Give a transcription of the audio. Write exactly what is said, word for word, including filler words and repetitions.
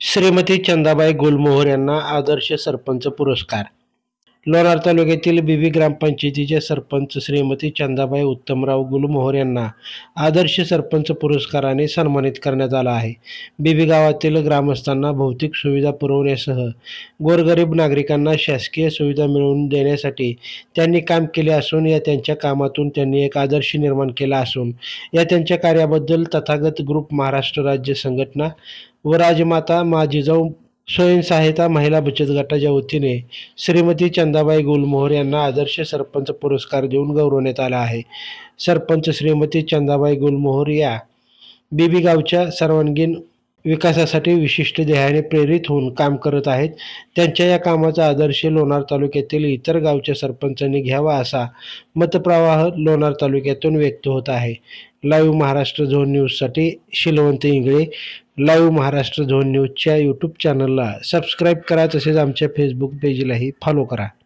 श्रीमती चंदाबाई गुलमोहर यांना आदर्श सरपंच पुरस्कार. लोणार तालुक्यातील बीबी ग्रामपंचायतीचे सरपंच श्रीमती चंदाबाई उत्तमराव गुलमोहर यांना आदर्श सरपंच पुरस्काराने सन्मानित करण्यात आला आहे. बीबी गावातील ग्रामस्थांना भौतिक सुविधा पुरवण्यासह गोरगरीब नागरिकांना शासकीय सुविधा मिळवून देण्यासाठी त्यांनी काम केले असून या त्यांच्या कामातून त्यांनी एक आदर्श निर्माण केला असून या त्यांच्या कार्याबद्दल तथागत ग्रुप, महाराष्ट्र राज्य संघटना व राजमाता मा जिजाऊ स्वयंसहायता महिला बचत गटाच्या वतीने श्रीमती चंदाबाई गुलमोहर यांना आदर्श सरपंच पुरस्कार देऊन गौरवण्यात आला आहे. सरपंच श्रीमती चंदाबाई गुलमोहर या बीबी गावच्या सर्वांगीण विकासासाठी विशिष्ट ध्येयाने प्रेरित होऊन काम करत आहेत. त्यांच्या या कामाचा आदर्श लोणार तालुक्यातील इतर गावच्या सरपंचांनी घ्यावा असा मतप्रवाह लोणार तालुक्यातून व्यक्त होत आहे. लाईव्ह महाराष्ट्र झोन न्यूजसाठी शिलवंत इंगळे. लाईव्ह महाराष्ट्र झोन न्यूजच्या यूट्यूब चॅनलला सबस्क्राईब करा, तसेच आमच्या फेसबुक पेजलाही फॉलो करा.